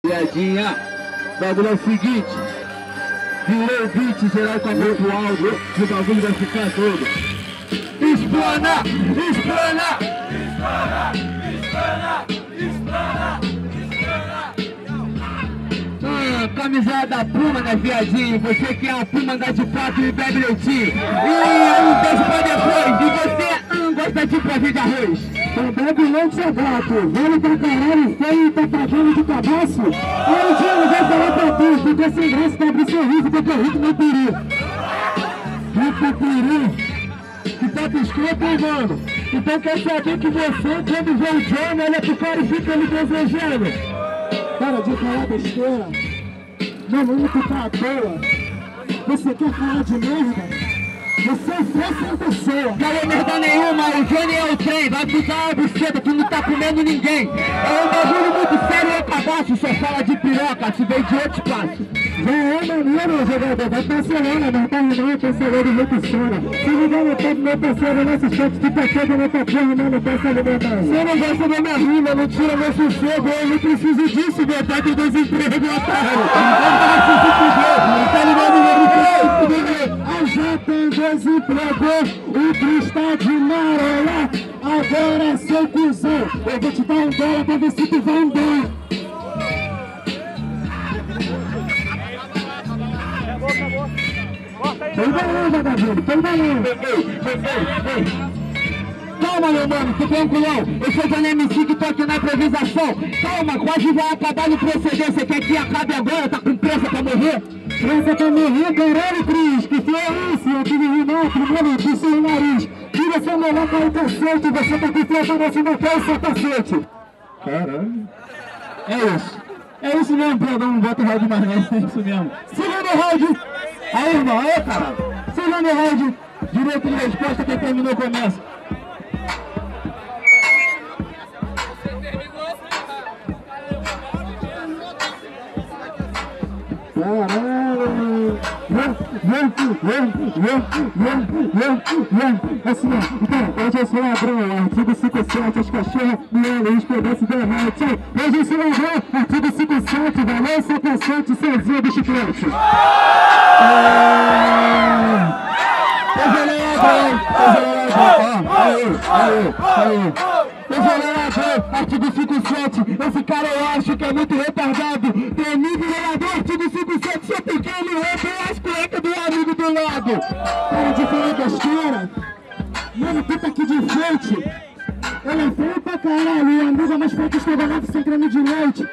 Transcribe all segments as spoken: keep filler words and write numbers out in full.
Piadinha, o bagulho é o seguinte, virou o beat, geral com a mão pro áudio, e o bagulho vai ficar todo. Explana, explana, explana, explana, explana, explana. Ah, camisada da Puma, né, viadinho? Você que é a Puma, anda de pato e bebe leitinho. E um beijo pra depois, e você ah, gosta de prazer de arroz. Tá bebe leite é gato, velho pra caralho, feio e tá pagando de cabaço. Aí o Diego vai falar pra tu, ficou sem graça pra abrir sorriso, porque eu rico meu peru. Rico peru. Que tá escroto, hein, mano? Então quer saber que você, quando vê o Johnny, olha pro cara e fica me desejando. Para de falar besteira. Meu nome que tá à toa. Você quer falar de merda? Você é sem pessoa. Não é merda nenhuma, o Johnny é o trem. Vai ficar a buceta, tu não tá comendo ninguém. É um bagulho muito sério, é cabaço. Só fala de piroca, se vem de outro espaço. Já é maneiro, jogador, vai parcelando, mas tá rimando, parcelando muito chora. Se ligar no tempo, meu parceiro, nesse shot, tu tá todo no papel, mano, peça alimentar. Você não gosta da minha rima, não tira meu sossego, eu não preciso disso, meu pai tem desemprego, otário. Tá ligado, meu? A já tem desemprego, o Cris tá de marola, agora seu cuzão, eu vou te dar um dólar pra ver se tu vai embora. Tem valor, vagabundo, tem valor. Calma, meu mano, tô tranquilão. Eu sou Johnny M C que tô aqui na improvisação. Calma, quase vai acabar no proceder. Você quer que acabe agora? Tá com pressa pra morrer? Pressa pra morrer, caralho, Cris. Que foi isso? Eu tive rimar primeiro do seu nariz. Tira seu melhor para o cacete. Você tá com pressa nesse motel, seu cacete. Caralho. É isso. É isso mesmo, perdão, não bota o round mais não. É isso mesmo. Segundo round. Aí, irmão, aí, cara. Segundo round. Direito de resposta, quem terminou começa. Caralho! Assim, então, hoje eu sou ladrão, artigo cinquenta e sete, as cachorras me olham, os pedaços da noite. Hoje eu sou ladrão, artigo cinquenta e sete, valeu, seu cacete, sozinho do chiclete. Artigo cinquenta e sete, esse cara eu acho que é muito retardado. Tem nível vereador, artigo cinquenta e sete, seu pequeno roubo as cuecas do amigo do lado. Para de falar besteira. Mano, tu tá aqui de frente. Ele é feio pra caralho, e a amiga mais feia que estrogonofe sem creme de leite.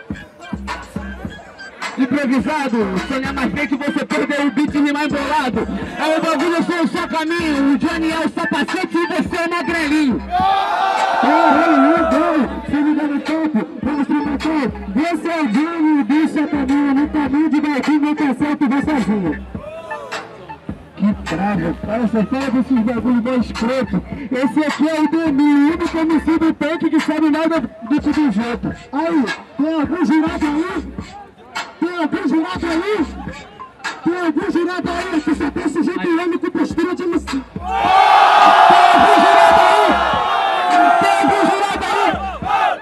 Improvisado, sonhar mais bem que você perdeu o beat e rimar embolado. É o bagulho, eu sou o seu caminho. O Johnny é o sapacete e você é o magrelinho. Caralho, legal, se liga no tempo, vamos tributar. Esse é o Johnny, o bicho é caminho, no caminho de Betinho, não tá certo, vai sozinho. Que trava, cara, você fala desses bagulho mais escroto. Esse aqui é o Demi, o único M C do tanque que sabe nada do que dos outros. Aí, tem algum jurado aí? Tem algum jurado aí? Tem algum jurado aí que só tem esse jeito homem com postura de M C? Tem algum jurado aí? Tem algum jurado aí?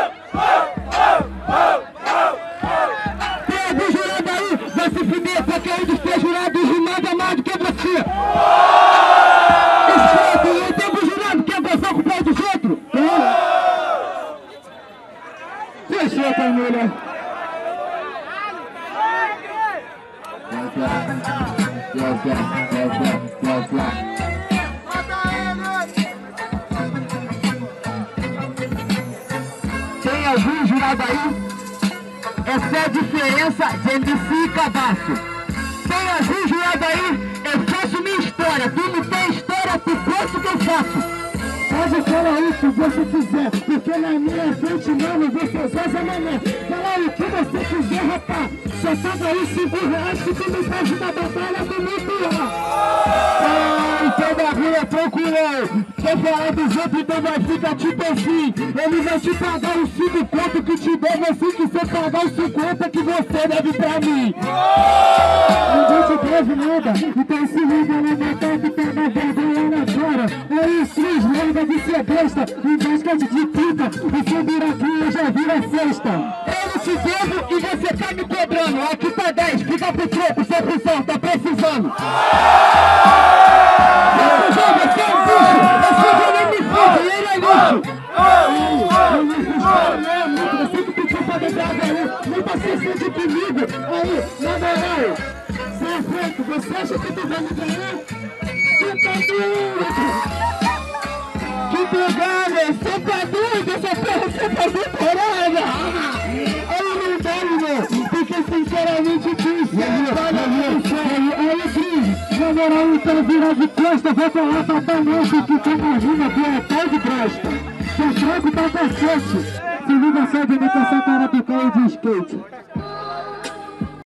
Tem algum jurado aí? Vai se fuder, qualquer um dos três jurados rimava mais do que você. Escuta, tem algum jurado que quer gozar com o pau dos outros? Fechou, Camila. Tem algum jurado aí? Essa é a diferença de M C e cabaço. Tem algum jurado aí? Eu faço minha história. Tu não tem história, tu gosta que eu faço. Pode falar isso se você quiser, porque na minha frente, mano, você goza mané. Fala o que você quiser, rapaz. Só paga aí cinco reais que tu me faz da batalha do muito ah, então bagulho é tranquilão. Quer falar dos outros, então vai ficar tipo assim. Ele vai te pagar os cinco conto que te deve assim que você pagar os cinquenta que você deve pra mim. Ninguém te deve nada, então se liga na batalha que tá na vergonha lá fora. É isso, larga de ser besta, em basquete de pica, o seu buraquinho já vira cesta. Ele te devo e você tá me cobrando. Aqui tá dez, fica pro troco, sem função, tá precisando. Você é um bicho, esse vídeo nem me fode, ele é lixo. Eu não fiz cara mesmo, você que pediu pra beber aí, não tá se sentindo comigo. Aí, na moral, você é feito, você acha que tu vai me ganhar? Você tá doido. Que pegada, você tá doido, essa porra você tá decorada. Aí não dá, irmão, porque sinceramente disse, aí, Cris, na moral, então virar de costa, vou falar pra dar nosso que tá na rima do hotel de Bresta. Que é troco pra cacete. Se liga só de imitação cara do carro de skate.